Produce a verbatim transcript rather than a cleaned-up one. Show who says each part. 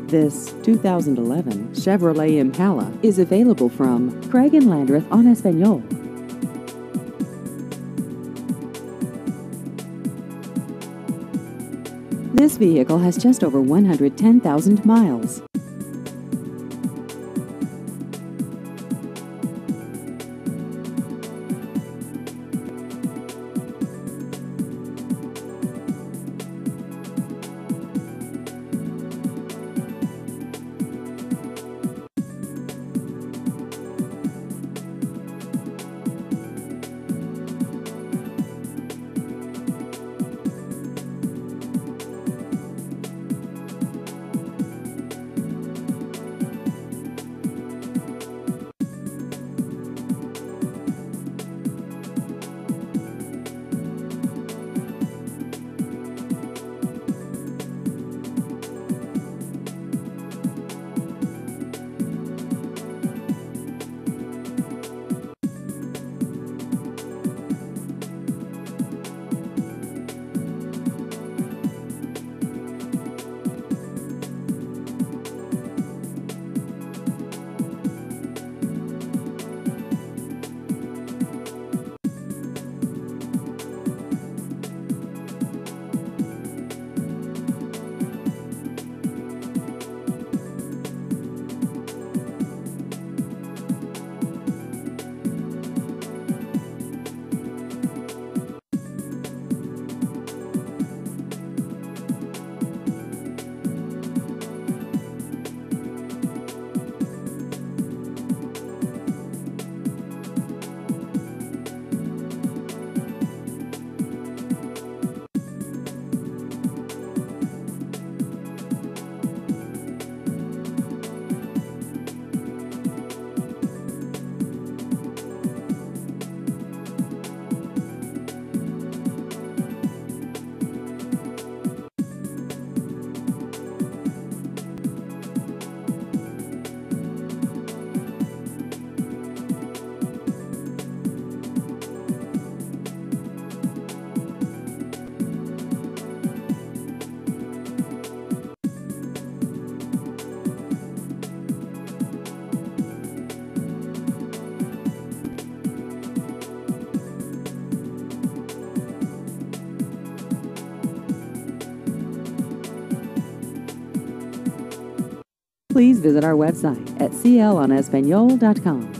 Speaker 1: This two thousand eleven Chevrolet Impala is available from Craig and Landreth on Espanol. This vehicle has just over one hundred ten thousand miles. Please visit our website at c l on espanol dot com.